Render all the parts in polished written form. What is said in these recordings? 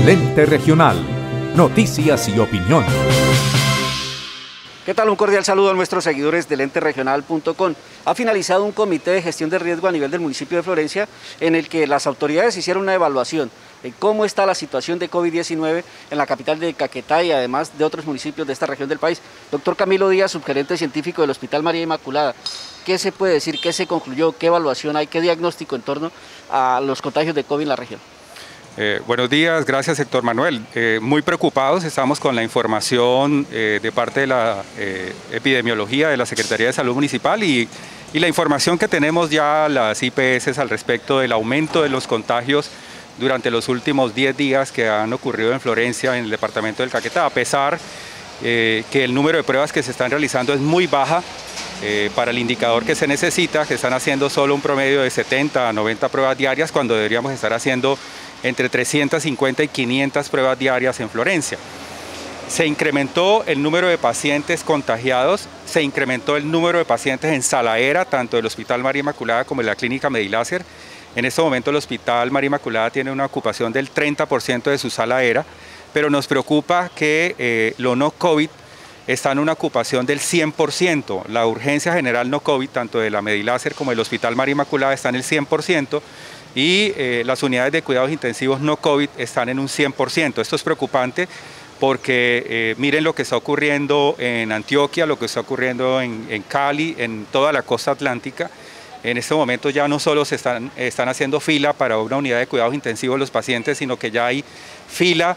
Lente Regional. Noticias y opinión. ¿Qué tal? Un cordial saludo a nuestros seguidores de lenteregional.com. Ha finalizado un comité de gestión de riesgo a nivel del municipio de Florencia en el que las autoridades hicieron una evaluación de cómo está la situación de COVID-19 en la capital de Caquetá y además de otros municipios de esta región del país. Doctor Camilo Díaz, subgerente científico del Hospital María Inmaculada, ¿qué se puede decir? ¿Qué se concluyó? ¿Qué evaluación hay? ¿Qué diagnóstico en torno a los contagios de COVID en la región? Buenos días, gracias Héctor Manuel. Muy preocupados estamos con la información de parte de la epidemiología de la Secretaría de Salud Municipal y la información que tenemos ya las IPS al respecto del aumento de los contagios durante los últimos 10 días que han ocurrido en Florencia, en el departamento del Caquetá, a pesar que el número de pruebas que se están realizando es muy baja para el indicador que se necesita, que están haciendo solo un promedio de 70 a 90 pruebas diarias cuando deberíamos estar haciendo entre 350 y 500 pruebas diarias en Florencia. Se incrementó el número de pacientes contagiados, se incrementó el número de pacientes en sala era, tanto del Hospital María Inmaculada como de la Clínica Mediláser. En este momento el Hospital María Inmaculada tiene una ocupación del 30% de su sala era, pero nos preocupa que lo no COVID está en una ocupación del 100%. La urgencia general no COVID, tanto de la Mediláser como del Hospital María Inmaculada, está en el 100%. Y las unidades de cuidados intensivos no COVID están en un 100%. Esto es preocupante porque miren lo que está ocurriendo en Antioquia, lo que está ocurriendo en Cali, en toda la costa atlántica. En este momento ya no solo se están haciendo fila para una unidad de cuidados intensivos los pacientes, sino que ya hay fila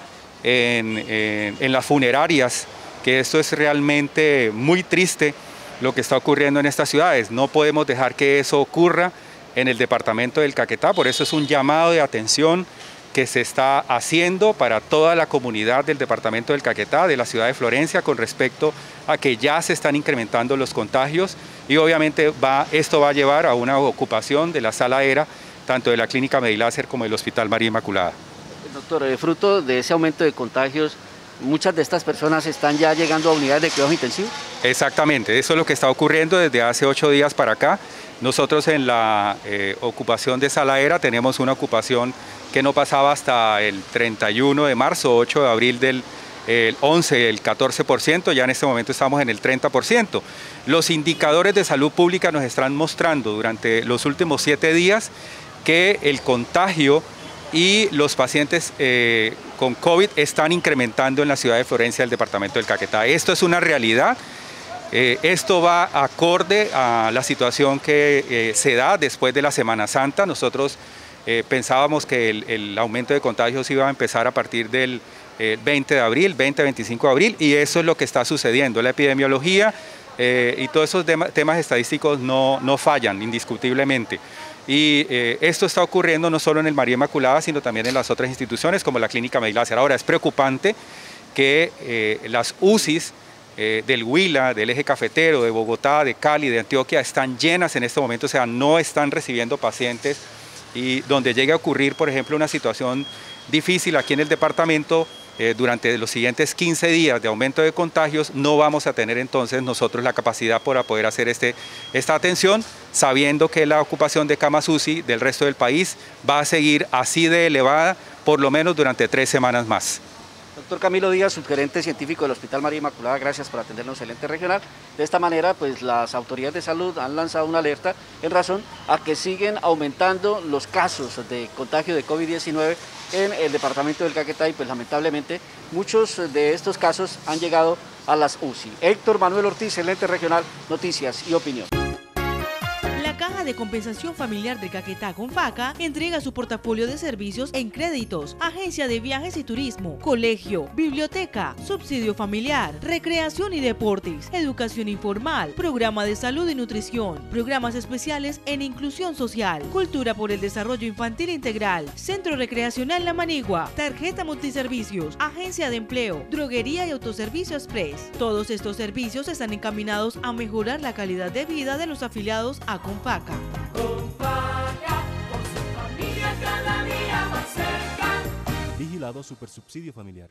en las funerarias, que esto es realmente muy triste lo que está ocurriendo en estas ciudades. No podemos dejar que eso ocurra en el departamento del Caquetá, por eso es un llamado de atención que se está haciendo para toda la comunidad del departamento del Caquetá, de la ciudad de Florencia, con respecto a que ya se están incrementando los contagios y obviamente esto va a llevar a una ocupación de la sala era, tanto de la Clínica Mediláser como del Hospital María Inmaculada. Doctor, fruto de ese aumento de contagios, muchas de estas personas están ya llegando a unidades de cuidados intensivos. Exactamente, eso es lo que está ocurriendo desde hace 8 días para acá. Nosotros en la ocupación de sala era tenemos una ocupación que no pasaba hasta el 31 de marzo, 8 de abril del 11, el 14%, ya en este momento estamos en el 30%. Los indicadores de salud pública nos están mostrando durante los últimos 7 días que el contagio y los pacientes con COVID están incrementando en la ciudad de Florencia del departamento del Caquetá. Esto es una realidad. Esto va acorde a la situación que se da después de la Semana Santa. Nosotros pensábamos que el aumento de contagios iba a empezar a partir del 20 de abril, 20-25 de abril, y eso es lo que está sucediendo. La epidemiología y todos esos temas estadísticos no fallan indiscutiblemente. Y esto está ocurriendo no solo en el María Inmaculada, sino también en las otras instituciones como la Clínica Mediláser. Ahora, es preocupante que las UCIs del Huila, del Eje Cafetero, de Bogotá, de Cali, de Antioquia, están llenas en este momento, o sea, no están recibiendo pacientes, y donde llegue a ocurrir, por ejemplo, una situación difícil aquí en el departamento, durante los siguientes 15 días de aumento de contagios, no vamos a tener entonces nosotros la capacidad para poder hacer esta atención, sabiendo que la ocupación de camas UCI del resto del país va a seguir así de elevada, por lo menos durante 3 semanas más. Doctor Camilo Díaz, subgerente científico del Hospital María Inmaculada, gracias por atendernos en Lente Regional. De esta manera, pues las autoridades de salud han lanzado una alerta en razón a que siguen aumentando los casos de contagio de COVID-19 en el departamento del Caquetá y pues lamentablemente muchos de estos casos han llegado a las UCI. Héctor Manuel Ortiz, en Lente Regional, Noticias y Opinión. La Caja de Compensación Familiar de Caquetá Confaca entrega su portafolio de servicios en créditos, agencia de viajes y turismo, colegio, biblioteca, subsidio familiar, recreación y deportes, educación informal, programa de salud y nutrición, programas especiales en inclusión social, cultura por el desarrollo infantil integral, centro recreacional La Manigua, tarjeta multiservicios, agencia de empleo, droguería y autoservicio express. Todos estos servicios están encaminados a mejorar la calidad de vida de los afiliados a Confaca. Confaca, con su familia cada día más cerca. Vigilado Supersubsidio Familiar.